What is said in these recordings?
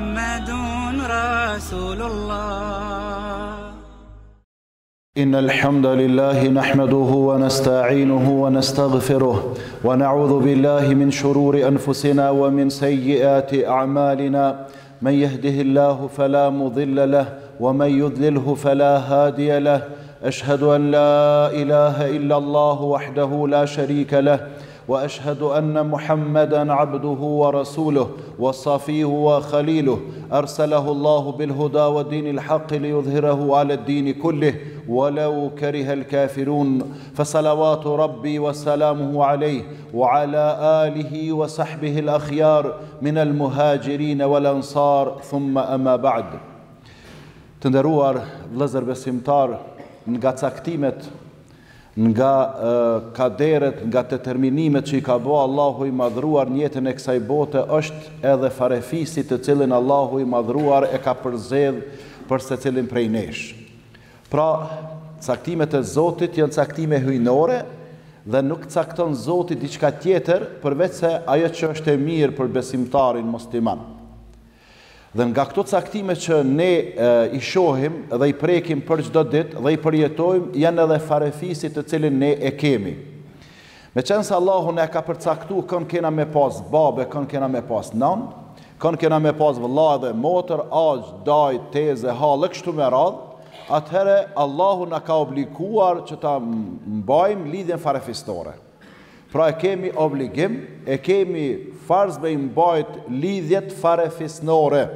محمد رسول الله. إن الحمد لله نحمده ونستعينه ونستغفره ونعوذ بالله من شرور أنفسنا ومن سيئات أعمالنا. من يهده الله فلا مضل له ومن يضلله فلا هادي له. أشهد أن لا إله إلا الله وحده لا شريك له، وأشهد أن محمدًا عبده ورسوله وصفيه وخليله، أرسله الله بالهدى ودين الحق ليظهره على الدين كله ولو كره الكافرون. فصلوات ربي وسلامه عليه وعلى آله وصحبه الأخيار من المهاجرين والأنصار، ثم أما بعد. Të nderuar vëllezër besimtar, nga caktimet, nga kaderet, nga determinimet që i ka bërë Allahu i madhruar në jetën e kësaj bote, është edhe farefisi të cilin Allahu i madhruar e ka përzgjedh për secilin prej nesh. Pra, caktimet e Zotit janë caktime hyjnore dhe nuk cakton Zoti diçka tjetër përveç se ajo që është e mirë për besimtarin musliman. Dhe nga këto caktime që ne i shohim dhe i prekim për çdo ditë dhe i përjetojmë, janë edhe farefisi të cilin ne e kemi. Me qenë se Allahu ne ka përcaktu kënë kena me pas babe, kënë kena me pas nan, kënë kena me pas vëlla dhe motër, aq, daj, teze, halë, kështu me radhë, atëhere Allahu na ka obliguar që ta mbajmë lidhjen farefistore. Pra e kemi obligim, e kemi farz me mbajt lidhjet farefisnore.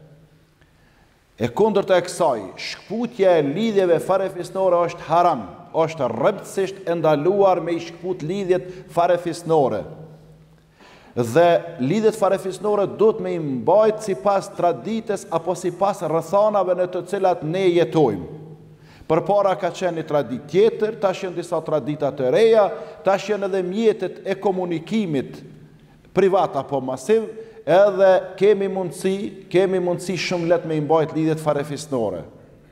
E kundërt e kësaj, shkputja e lidhjeve farefisnore është haram, është rreptësisht e ndaluar me i shkput lidhjet farefisnore. Dhe lidhjet farefisnore duhet me i mbajt sipas traditës apo sipas rrethanave në të cilat ne jetojmë. Përpara ka qenë një traditë tjetër, tash janë disa tradita të reja, tash janë edhe mjetet e komunikimit privat apo masiv, edhe kemi mundësi shumë let me imbajt lidhjet farefisnore.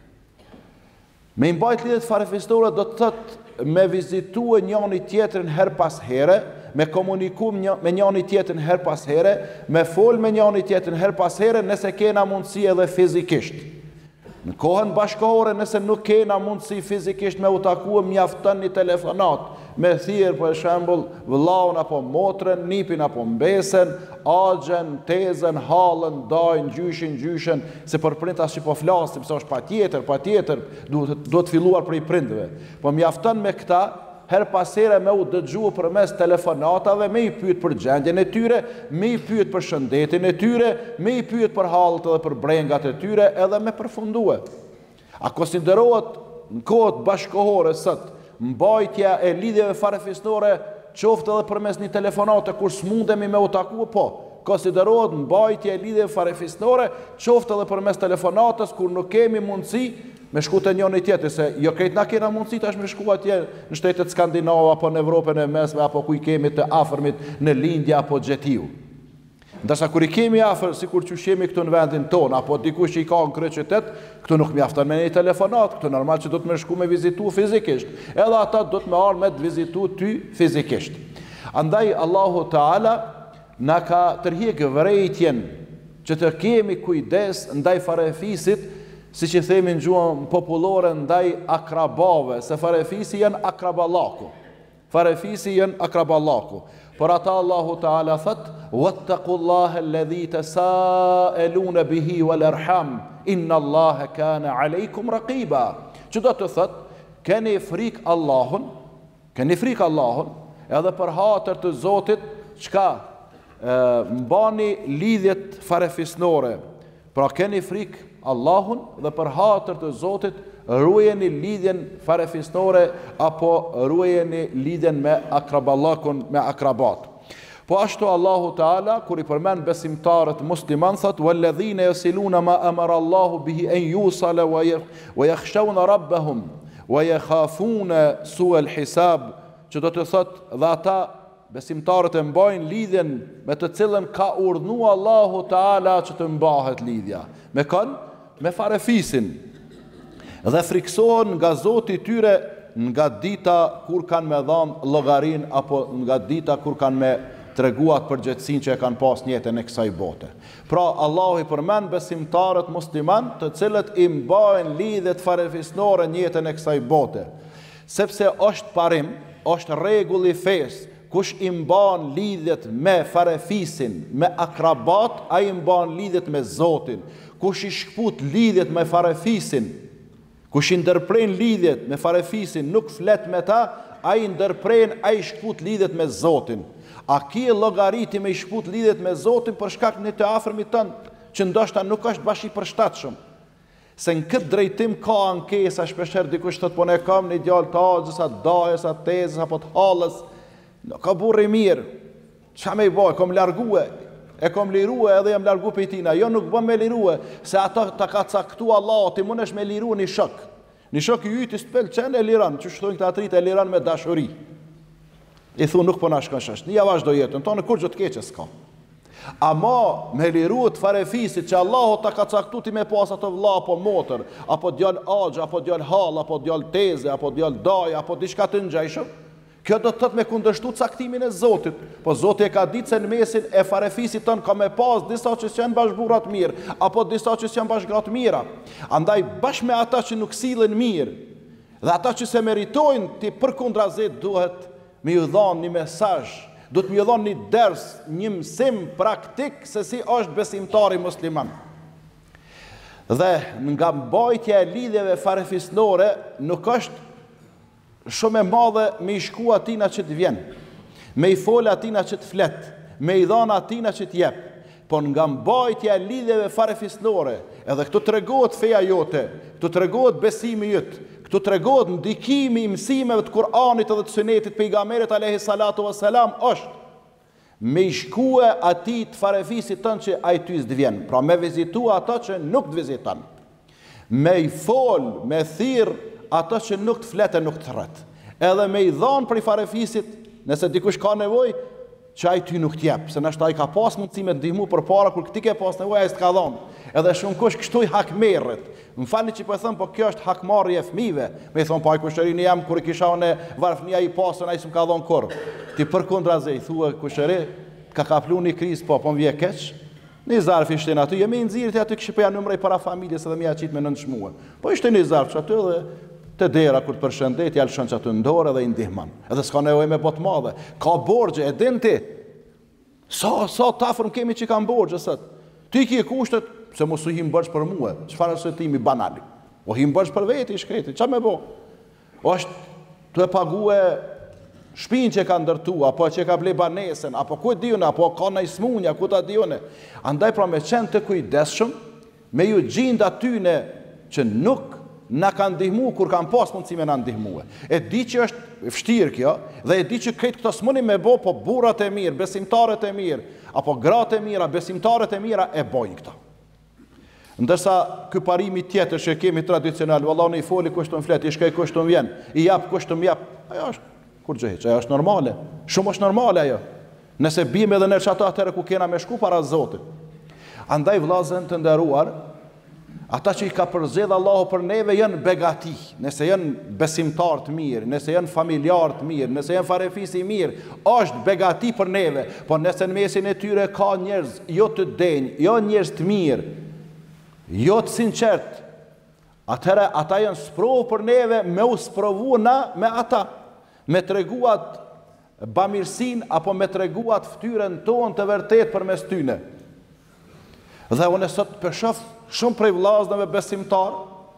Me imbajt lidhjet farefisnore do të thotë me vizitu e njëni tjetrin her pas here, me komuniku me njëni tjetrin her pas here, me fol me njëni tjetrin her pas here, nëse kena mundësi edhe fizikisht. Në kohën bashkohore, nëse nuk kena mundësi fizikisht me u takuar, mjafton një telefonat, me thirr për shembull vëllaun apo motrën, nipin apo mbesen, agjen, tezen, hallën, dajn, gjyshin, se për prind as që po flasim, se është patjetër, duhet filluar prej prindve. Po mjafton me këta, her pasere me u dëgju përmes telefonatave, me i pyet për gjendjen e tyre, me i pyet për shëndetin e tyre, me i pyet për halët dhe për brengat e tyre, edhe me përfundue. A konsiderohet në kohët bashkohore sot, mbajtja e lidhjeve farefisnore, qoftë edhe përmes një telefonate, kur s'mundemi me u taku, po, konsiderohet mbajtja e lidhjeve farefisnore, qoftë edhe përmes telefonatës, kur nuk kemi mundësi me shku të njëni tjetër, se jo krejt na kena mundësi tash me shku atje në shtetet Skandinave apo në Evropën e Mesme apo ku i kemi të afërmit në lindja apo gjetiu. Ndërsa kur i kemi afër, sikur që shemi këtu në vendin tonë, apo dikush që i ka në kryeqytet, këtu nuk mjafton me një telefonat, këtu normal që do të me shku me vizitu fizikisht, edhe ata do të me arë me të vizitu ty fizikisht. Andaj Allahu Teala na ka tërhiq vërejtjen që të kemi kujdes ndaj farefisit, si që themi në gjuhën popullore, ndaj akrabave, se farefisi janë akrabalaku. Farefisi janë akrabalaku. Por ata Allahu Teala thot: "Wattaqullaha alladhi tasaaluna bihi wal arham, inna Allaha kana alaykum raqiba." Që do të thot, keni frikë Allahun, edhe për hatër të Zotit, çka mbani lidhjet farefisnore. Pra keni frikë Allahun dhe për hatër të Zotit ruajeni lidhjen farefisnore apo ruajeni lidhjen me akraballakun, me akrabat. Po ashtu Allahu Teala kur i përmend besimtarët musliman thot: "Walladhina yasiluna ma amara Allahu bihi an yusala wa yakhshawna rabbahum wa yakhafuna su'al hisab." Që do të thot dhe ata besimtarët e mbajnë lidhjen me të cilën ka urdhëruar Allahu Teala që të mbahet lidhja. Me kënë? Me farefisin. Dhe friksohen nga Zoti i tyre nga dita kur kanë me dhanë llogarin apo nga dita kur kanë me treguat përgjegjësinë që e kanë pas në jetën e kësaj bote. Pra Allahu i përmend besimtarët musliman, të cilët i mbajnë lidhjet farefisnore në jetën e kësaj bote, sepse është parim, është rregull i fesë, kush i mban lidhjet me farefisin, me akrabat, ai i mban lidhjet me Zotin. Kush i shkput lidhjet me farefisin, kush i ndërpren lidhjet me farefisin, nuk flet me ta, ai ndërpren, ai shkput lidhjet me Zotin. A ki e llogariti me i shkput lidhjet me Zotin për shkak në të afërmit tënd, që ndoshta nuk është bash i përshtatshëm. Se në këtë drejtim ka ankesa, shpeshherë dikush thot po ne kam një djalë të axhës, a dajës, a tezës, apo të hallës, nuk ka burr i mirë. Ç'a më i bëj, kom largue, e kom lirue edhe jam largu për tina. Jo, nuk bëm me lirue, se ata ta ka caktu Allah, ti mundesh me liru një shok. Një shok i yt i s'pëlqen e liran, që shtojnë këta atrit e liran me dashuri. I thu nuk po na shkon shash. Një vazhdo jetën tonë kur gjë të keqe s'ka. Ama me liru të farefisit që Allahu ta ka caktu ti me pas ato vlla apo motër, apo djalë axh, apo djalë hall, apo djalë teze, apo djalë daj, apo diçka të ngjajshëm. Kjo do të thotë me kundërshtu caktimin e Zotit. Po Zoti e ka ditë se në mesin e farefisit tën ka me pas disa që janë bashkëburra të mirë, apo disa që janë bashkëgra të mira. Andaj bashkë me ata që nuk sillen mirë dhe ata që se meritojnë, ti përkundrazet duhet me ju dhënë një mesazh, duhet me ju dhënë një ders, një mësim praktik se si është besimtari musliman. Dhe nga mbajtja e lidhjeve farefisnore nuk është shumë e madhe me i shku atina që të vjen, me i fol atina që të flet, me i dhana atina që të jep, por nga mbajtja e lidhjeve farefisnore, edhe këtu tregohet feja jote, këtu tregohet besimi jot, këtu tregohet ndikimi i mësimeve të Kur'anit edhe të Sunetit pejgamberit alayhi salatu wassalam, është me i shkue ati të farefisit tënë që ai ty s'të vjen, pra me vizitua ata që nuk të viziton, me i fol, me thirr ata që nuk të fletë, nuk të rrët. Edhe me i dhanë për i farefisit, nëse dikush ka nevoj, që ai ty nuk t'jep, se nështë ai ka pas mundësi me ndihmu për para, kur këti ke pas nevoj, ai s'ka dhanë. Edhe shumë kush kështu i hakmerët. Më falni që po e thëmë, po kjo është hakmarrje e fëmijëve. Me i thonë, po ai kushërini jam, kur i kisha unë varfënia i pasën, ai s'm ka dhanë kur. Ti përkundraze i thua kushëri, ka kaplu një krizë, po më vje keq. Një zarf ishte në aty, jemi nxirrit aty kishë përja numrej para familjes edhe mi aqit me nënshmue. Po ishte një zarf që aty dhe të dera kur të përshëndet, ja lëshon që aty ndorë edhe i ndihman. Edhe s'ka nevojë me botë madhe. Ka borxhe, e din ti. Sa tafërm kemi që kanë borxhe sot. Ti ki e kushtet, se mos u him borxh për mua. Çfarë arsëtimi banali? O him borxh për veti i shkreti. Ç'a më bë? Është të e pague shpinë që ka ndërtu, apo që ka ble banesën, apo ku e diune, apo ka në ismunja, ku ta diune. Andaj pra me qenë të kujdesshëm, me ju gjind atyne që nuk na kanë ndihmu kur kanë pas mundësi me na ndihmue. E di që është vështirë kjo, dhe e di që këtë këto s'muni me bo, po burrat e mirë, besimtarët e mirë, apo gratë e mira, besimtarët e mira e bojnë këta. Ndërsa ky parimi tjetër që kemi tradicional, vallai i foli kush të flet, i shkoj kush të vjen, i jap kush të jap, ajo është kur gjë hiç, ajo është normale. Shumë është normale ajo. Nëse bim edhe në çato atëre ku kena me shku para Zotit. Andaj vëllazën të nderuar, ata që i ka përzgjedh Allahu për neve janë begati, nëse janë besimtar të mirë, nëse janë familjar të mirë, nëse janë farefisi mirë, është begati për neve, por nëse në mesin e tyre ka njerëz jo të denj, jo njerëz të mirë, jo të sinqert, atëherë ata janë sprovë për neve me u sprovu na me ata, me treguat bamirësin apo me treguat ftyrën tonë të vërtet për mes tyne. Dhe unë sot përshof shumë prej vëllezërve besimtar,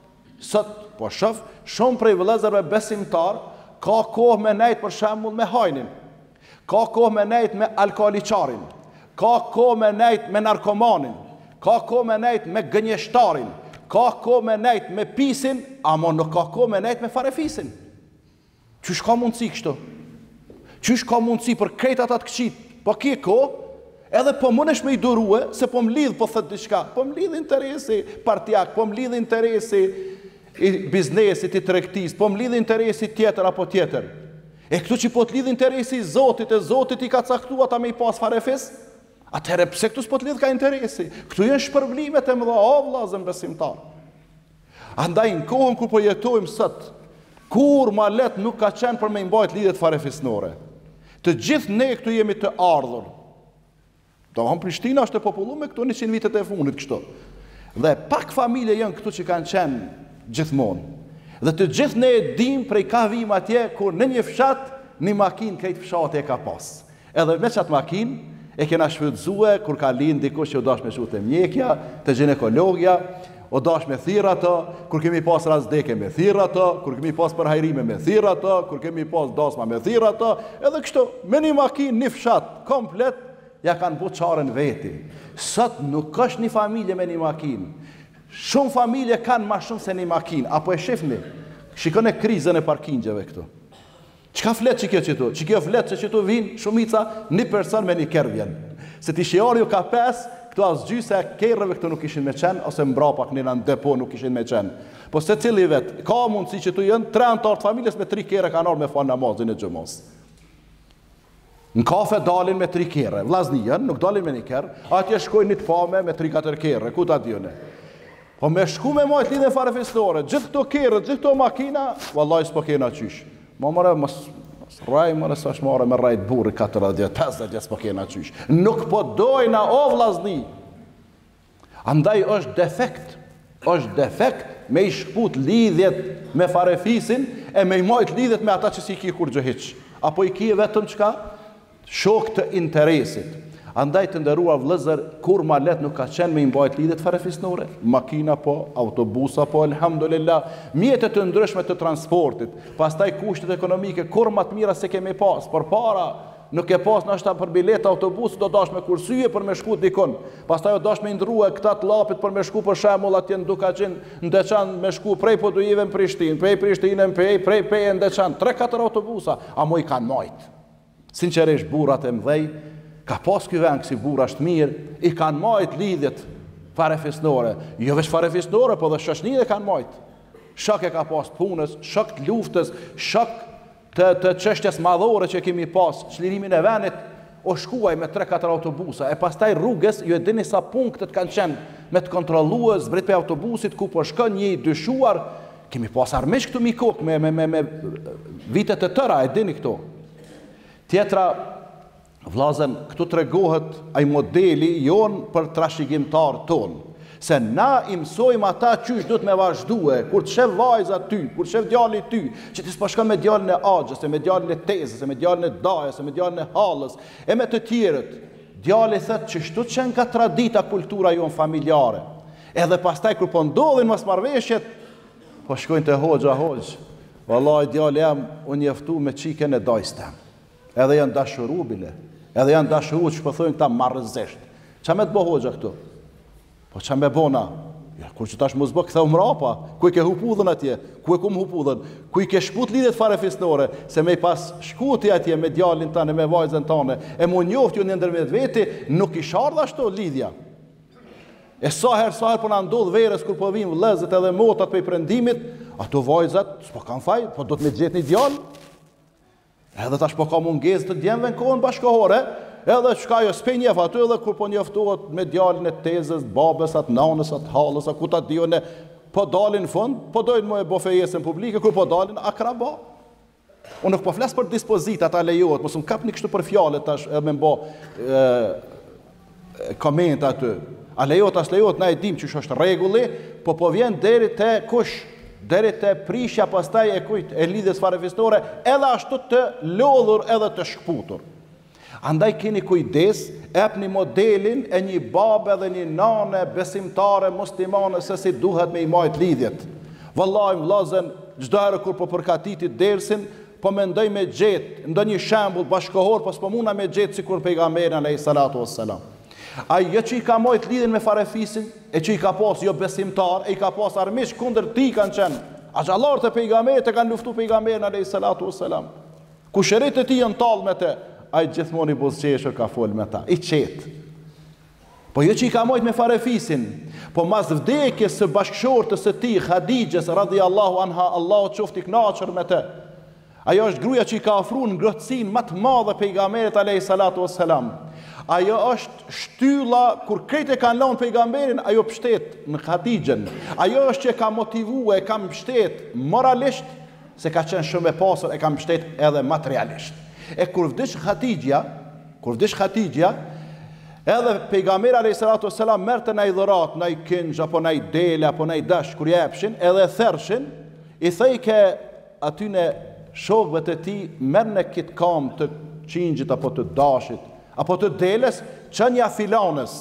shumë prej vëllezërve besimtar, ka kohë me nejt për shembull me hajnin, ka kohë me nejt me alkooliqarin, ka kohë me nejt me narkomanin, ka kohë me nejt me gënjeshtarin, ka kohë me nejt me pisin, ama nuk ka kohë me nejt me farefisin. Qysh ka mundësi kështu? Qysh ka mundësi për krejt atat këqit? Po kje kohë, edhe po mundesh me i durue, se po m'lidh po thët diçka, po m'lidh interesi partijak, po m'lidh interesi i biznesit, i tregtis, po m'lidh interesi tjetër apo tjetër. E këtu që po t'lidh interesi i Zotit, e Zotit i ka caktuar ta me i pas farefis, atëherë pse këtu s'po t'lidh ka interesi? Këtu janë shpërblimet e mëdha, o vëllezër besimtar. Andaj në kohën kur po jetojmë sot, kur ma let nuk ka qenë për me i mbajt lidhjet farefisnore. Të gjithë ne këtu jemi të ardhur. Prishtina është e populluar me këto 100 vitet e fundit kështu. Dhe pak familje janë këtu që kanë qenë gjithmonë. Dhe të gjithë ne e dim prej ka vim atje kur në një fshat një makinë krejt fshati e ka pas. Edhe me çat makinë e kena shfrytzuar kur ka lind dikush që u dash me shute mjekja, te ginekologja, o dash me thirr ato, kur kemi pas razdeke me thirr ato, kur kemi pas përhajrime me thirr ato, kur kemi pas dasma me thirr ato, edhe kështu me një makinë një fshat komplet ja kanë bu çaren veti. Sot nuk është një familje me një makinë. Shumë familje kanë ma shumë se një makinë. Apo e shifni, shikone krizën e parkingjeve këtu. Qka flet që kjo qëtu? Që kjo flet që qëtu vinë shumica një person me një kerr vjen. Se ti shiori ju ka 5, këtu as gjysë e kerrëve këtu nuk ishin me qenë, ose mbrapa kënina në depo nuk ishin me qenë. Po se cili vetë, ka mundësi që tu jënë 3 antarë të familjes me 3 kerë kanë orë me falë namazin e gjumos. Në kafe dalin me 3 kerë, vllazni janë, nuk dalin me 1 kerë, atje shkojnë një të pame me 3-4 kerë, ku ta dione. Po me shku me majt lidhe fare festore, gjithë këto kerë, gjithë këto makina, vallaj s'po kena qysh. Ma mëre, mos raj, mëre sa shmare me rajt burri 40-50 s'po kena qysh. Nuk po dojna o vllazni. Andaj është defekt me i shkput lidhjet me farefisin e me i majt lidhjet me ata që si ki kur gjëhiq. Apo i ki vetëm qka? Shok të interesit. Andaj të nderuar vëllezër, kur ma let nuk ka qenë me i mbajt lidhjet farefisnore. Makina po, autobusa po, alhamdulillah, mjetet të ndryshme të transportit, pastaj kushtet ekonomike, kur ma të mira se kemi pas, për para, nuk e pas në ashta për bilet autobus, do dash me kursyje për me shku dikon, pastaj do dash me ndrua këta të lapit për me shku për shemull atje në Dukaçin, në Deçan me shku prej Podujive në Prishtinë, prej Prishtinë në prej në Deçan, 3-4 autobusa, a mo i kanë majt. Sinqerisht burrat e mdhej, ka pas ky vend kësi burra është mirë, i kanë majt lidhjet farefisnore, jo veç farefisnore, po dhe shoqënia e kanë majt. Shok e ka pas punës, shok të luftës, shok të çështjes madhore që kemi pas, çlirimin e vendit, o shkuaj me 3-4 autobusa, e pastaj rrugës, ju e dini sa punktet kanë qenë me të kontrolluar zbrit pe autobusit, ku po shkon një i dyshuar, kemi pas armish këtu mi kok, me vitet të tëra, e dini këto. Tjetra, vllazën, këtu tregohet ai modeli jon për trashëgimtar ton. Se na i mësojmë ata qysh duhet me vazhdue, kur të shef vajza ty, kur të shef djali ty, që ti s'po shkon me djalin e Axhës, me djalin e Tezës, me djalin e Dajës, me djalin e Hallës, e me të tjerët. Djali thot që shtu qenë ka tradita kultura jon familjare. Edhe pastaj kur po ndodhin mosmarrveshjet, po shkojnë te hoxha. Vallahi djali jam unë njoftu me çikën e dajës tem. Edhe janë dashuru bile. Edhe janë dashuru që pëthojnë këta marrëzesht. Qa me të bo hoxha këtu? Po qa me bona? Ja, kur që tash mos bë këtheu mrapa, ku i ke hupudhën atje, ku e kum hupudhën, ku i ke shput lidhet farefisnore, se me i pas shkuti atje me djalin tane, me vajzën tane, e mu njoft ju një ndërmjet veti, nuk i shardha ashtu lidhja. E sa herë po na ndodh verës kur po vim vëllezët edhe motat për prendimit, ato vajzat s'po kanë faj, po do të me gjetë një djalë. Edhe tash po ka mungesë të djemve në kohën bashkohore, edhe çka jo s'pe njef aty, edhe kur po njoftohet me djalin e Tezës, babës, atë nanës, atë Hallës, ku ta dione, po dalin në fund, po dojnë më e bofejesën publike, kur po dalin akraba. Unë nuk po flas për dispozita, ata lejohet, mos më kapni kështu për fjalë tash me mbo koment aty. A lejohet, as lejohet, na e dim që është rregulli, po vjen deri te kush? Deri te prishja pastaj e kujt e lidhjes farefisnore, edhe ashtu të lodhur edhe të shkputur. Andaj keni kujdes, epni modelin e një babe dhe një nane besimtare muslimane se si duhet me i majt lidhjet. Vallahi vllazën, çdo herë kur po përkatitit dersin, po mendoj me gjet ndonjë shembull bashkohor, po s'po muna me gjet sikur pejgamberi alayhis salatu wassalam. Ai që i ka majt lidhjen me farefisin, e që i ka pas jo besimtar, e i ka pas armish kundër ti kanë qenë. Axhallarët e pejgamberit e kanë luftu pejgamberin alayhis salatu wassalam. Kushërit e tij janë tallë me te, ai gjithmonë i buzëqeshur ka fol me ta, i qetë. Po jo që i ka majt me farefisin, po mas vdekjes së bashkëshortës së tij, Hadijës radhiyallahu anha, Allahu qoftë i kënaqur me te. Ajo është gruaja që i ka ofruar ngrohtësinë më të madhe pejgamberit alayhis salatu wassalam. Ajo është shtylla kur krejt e kanë lënë pejgamberin, ajo pështet në Hadijën. Ajo është që ka motivue, e ka mbështet moralisht, se ka qenë shumë e pasur, e ka mbështet edhe materialisht. E kur vdish Khatijja, edhe pejgamberi alayhis salatu wassalam merrte ndaj dhurat, ndaj kinj apo ndaj dele apo ndaj dash kur jepshin, edhe thershin, i thej ke atyne shokëve të tij, merrni kit kam të qingjit apo të dashit apo të deles, çënja filanës.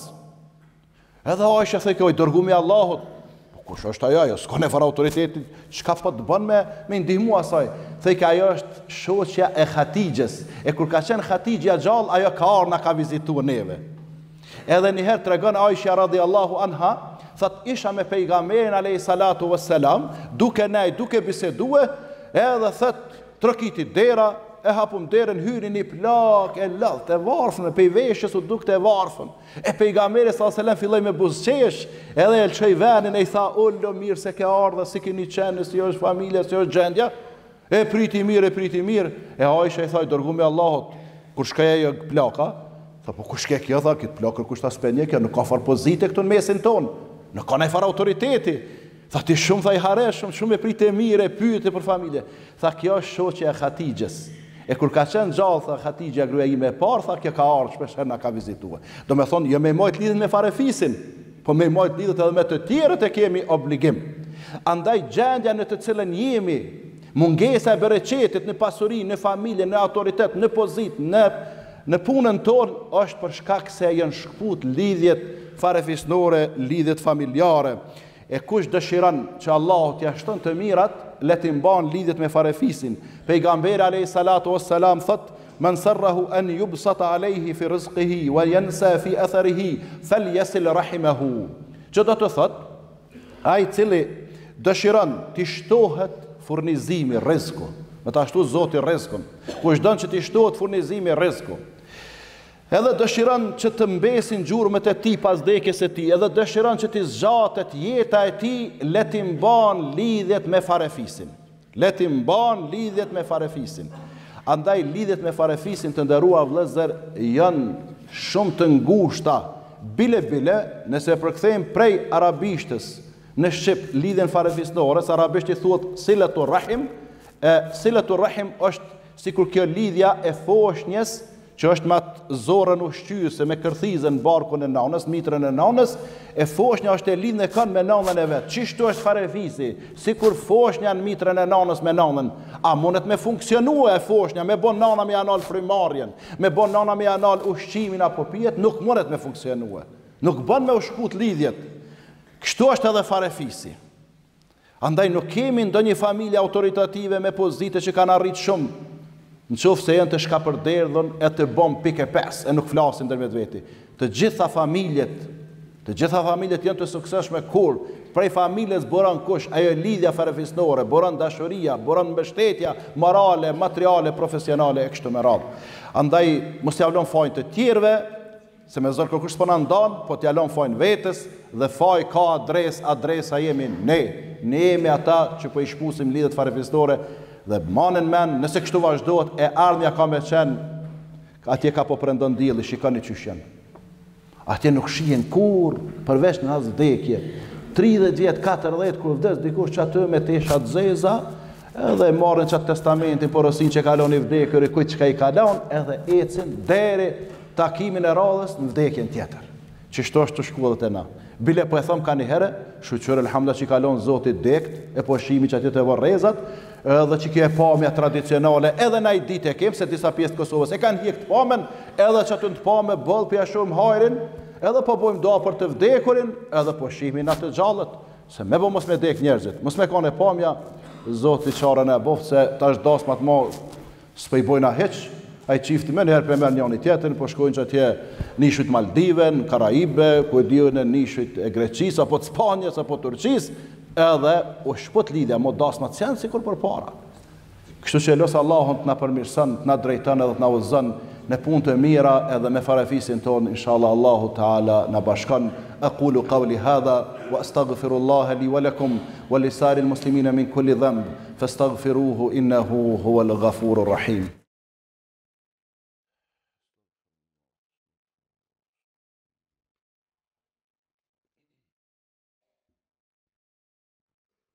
Edhe Aisha thej ke dërgumi Allahut, kush është ajo? S'ka ne fare autoritetit, çka po të bën me ndihmu asaj? Thej ke ajo është shoqja e Khatijës. E kur ka qenë Khatijja gjallë, ajo ka ardhur na ka vizituar neve. Edhe një herë tregon Aisha radhiyallahu anha, thot isha me pejgamberin alayhis salatu wassalam, duke bisedue, edhe thot trokiti dera, e hapum derën, hyri një plak e ladh, e varfën, e pejveshës u dukte e varfën. E pejgamberi sallallahu alaihi wasallam filloi me buzëqesh, edhe e lçoi venin e i tha, "Ullo mirë se ke ardha, si keni qenë, si është familja, si është gjendja?" E priti mirë. E Aisha i tha, "Dërgumi Allahut, kur shkoj ajo plaka?" Tha, "Po kush ke kjo?" Tha, "Kët plakër kush ta spenje, kjo nuk ka far pozite këtu në mesin ton. Nuk ka far autoriteti." Tha, "Ti shumë tha i hareshëm, shumë e pritë mirë, e pyete për familje." Tha, "Kjo është shoqja e Khatijës." E kur ka qenë gjallë, tha Khatijja, gruaja ime e parë, tha, "Kjo ka ardhur shpesh herë na ka vizituar." Do me thonë, jo me mojt lidhet me farefisin, po me mojt lidhet edhe me të tjerët e kemi obligim. Andaj gjendja në të cilën jemi, mungesa e bereqetit në pasuri, në familje, në autoritet, në pozit, në punën tonë, është për shkak se janë shkput lidhjet farefisnore, lidhjet familjare. E kush dëshiron që Allahu t'ia shton të mirat, le të mban lidhjet me farefisin. Pejgamberi alayhis salatu wassalam thot: "Man sarrahu an yubsata alayhi fi rizqihi wa yansa fi atharihi falyasil rahimahu." Ço do të thot? Ai cili dëshiron të shtohet furnizimi, rreziku. Me ta shtu Zoti rrezikun. Kush don që të shtohet furnizimi, rreziku, edhe dëshiron që të mbesin gjurmët e tij pas vdekjes së tij, edhe dëshiron që të zgjatet jeta e tij, le të mban lidhjet me farefisin. Andaj lidhjet me farefisin, të nderuar vëllezër, janë shumë të ngushta. Bile, nëse përkthejmë prej arabishtës në shqip lidhjen farefisnore, arabisht i thuhet silatur rahim. Silatur rahim është sikur kjo lidhja e foshnjës, që është me atë zorën ushqyese, me kërthizën barkun e nanës, mitrën e nanës, e foshnja është e lidhë në kanë me nanën e vetë. Qishtu është farefisi, si kur foshnja në mitrën e nanës me nanën, a mundet me funksionua e foshnja, me bon nana me anal frimarjen, me bon nana me anal ushqimin apo pijet, nuk mundet me funksionua. Nuk bën me ushkut lidhjet. Kështu është edhe farefisi. Andaj nuk kemi ndonjë familje autoritative me pozite që kanë arrit shumë, në qoftë se janë të shkapërderdhën e të bom pike 5 e nuk flasin ndërmjet veti. Të gjitha familjet janë të suksesshme kur prej familjes boron kush, ajo lidhja farefisnore, boron dashuria, boron mbështetja morale, materiale, profesionale e kështu me radhë. Andaj mos t'ia lëm fajin të tjerëve, se me zor kërkush s'po na ndan, po t'ia lëm fajin vetes, dhe faj ka adresa jemi ne jemi ata që po i shpusim lidhjet farefisnore. Dhe manen men, nëse kështu vazhdohet, e ardhmja ka me qenë, atje ka po prendon dielli, shikoni çysh janë. Atje nuk shihen kur, përveç në as vdekje. 30 vjet, 40 kur vdes dikush që aty me tesha të zeza, edhe marrin çat testamentin, porosin që kalon i vdekur, kujt çka i kalon, edhe ecin deri takimin e radhës në vdekjen tjetër. Çështo është të shkollat e na. Bile po e them ka një herë, shqyr elhamdullah që kalon Zoti dekt, e po shihemi që atje të varrezat, edhe që kjo e pamja tradicionale, edhe na i ditë e kemë, se disa pjesë të Kosovës e kanë hjek të pamen, edhe që aty të pamen bëllë për shumë hajrin, edhe po bojmë doa për të vdekurin, edhe po shihemi në të gjallët, se me bo mos me dek njerëzit, mos me kanë e pamja, Zoti qarën e boftë, se ta është dasmat ma s'pëj bojna heq, a i qifti me njëherë për merë njëni tjetën, po shkojnë që atje nishujt Maldive, në Karaibe, ku e diojnë në nishujt e Greqis, apo të Spanjës, apo Turqis, edhe u shpot lidhja, mo dasmat janë sikur për para. Kështu që losë Allahun të na përmirëson, të na drejton edhe të na udhëzon në punë të mira edhe me farefisin tonë, inshallah Allahu Taala na bashkon. Aqulu qawli hadha wa astaghfirullaha li wa lakum wa lisa'iril muslimina min kulli dhanb fastaghfiruhu innahu huwal ghafurur rahim.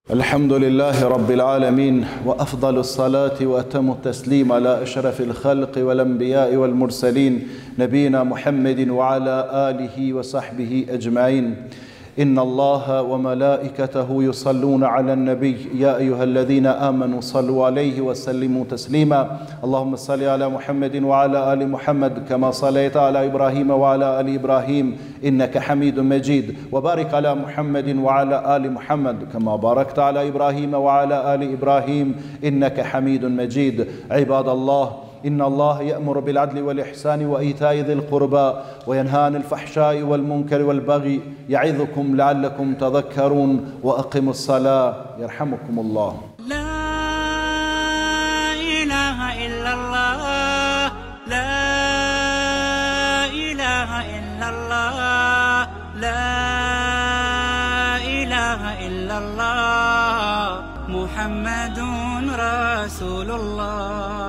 الحمد لله رب العالمين، وأفضل الصلاة وأتم التسليم على أشرف الخلق والأنبياء والمرسلين نبينا محمد وعلى آله وصحبه أجمعين. إن الله وملائكته يصلون على النبي يا أيها الذين آمنوا صلوا عليه وسلموا تسليما. اللهم صل على محمد وعلى آل محمد كما صليت على إبراهيم وعلى آل إبراهيم إنك حميد مجيد، وبارك على محمد وعلى آل محمد كما باركت على إبراهيم وعلى آل إبراهيم إنك حميد مجيد. عباد الله، إن الله يأمر بالعدل والإحسان وإيتاء ذي القربى وينهى عن الفحشاء والمنكر والبغي يعظكم لعلكم تذكرون. وأقيموا الصلاة يرحمكم الله. لا إله إلا الله، لا إله إلا الله، لا إله إلا الله، محمد رسول الله.